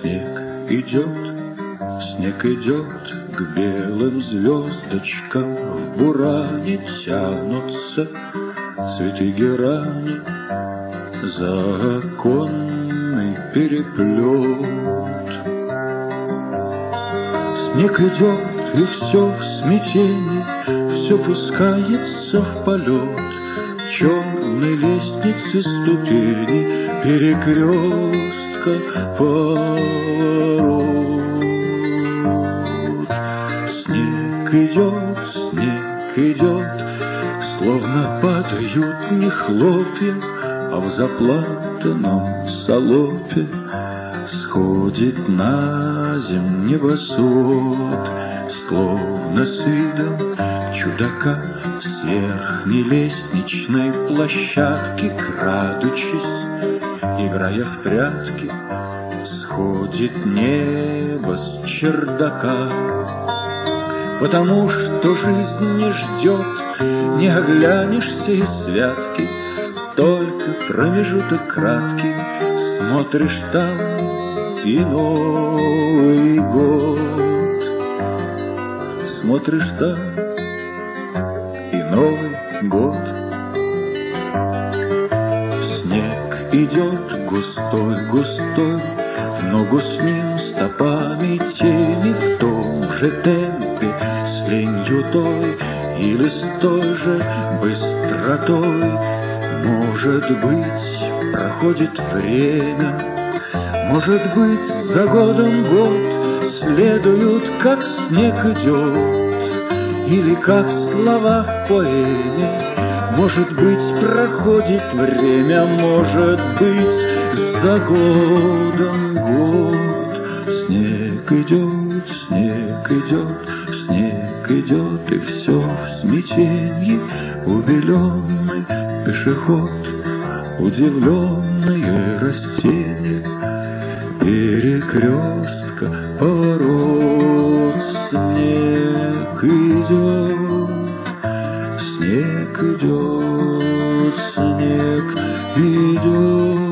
Снег идет к белым звездочкам, в буране тянутся цветы герани, за оконный переплет. Снег идет, и все в смятении, все пускается в полет. Черной лестницы ступени, перекрестка поворот. Снег идет, словно падают не хлопья, а в заплатанном салопе сходит на земь небосвод, словно с видом чудака с верхней лестничной площадки, крадучись, играя в прятки, сходит небо с чердака. Потому что жизнь не ждет, не оглянешься из святки, только промежуток краткий, смотришь там и Новый год. Смотришь там и Новый год. Снег идет густой, в ногу с ним стопами тени, в том же темпе, с ленью той или с той же быстротой. Может быть, проходит время, может быть, за годом год следуют, как снег идет, или как слова в поэме. Может быть, проходит время, может быть, за годом год. Снег идет, снег идет, и все в смятенье. Убеленный пешеход, удивленные растения, перекрестка поворот. Снег идет, снег идет, снег идет.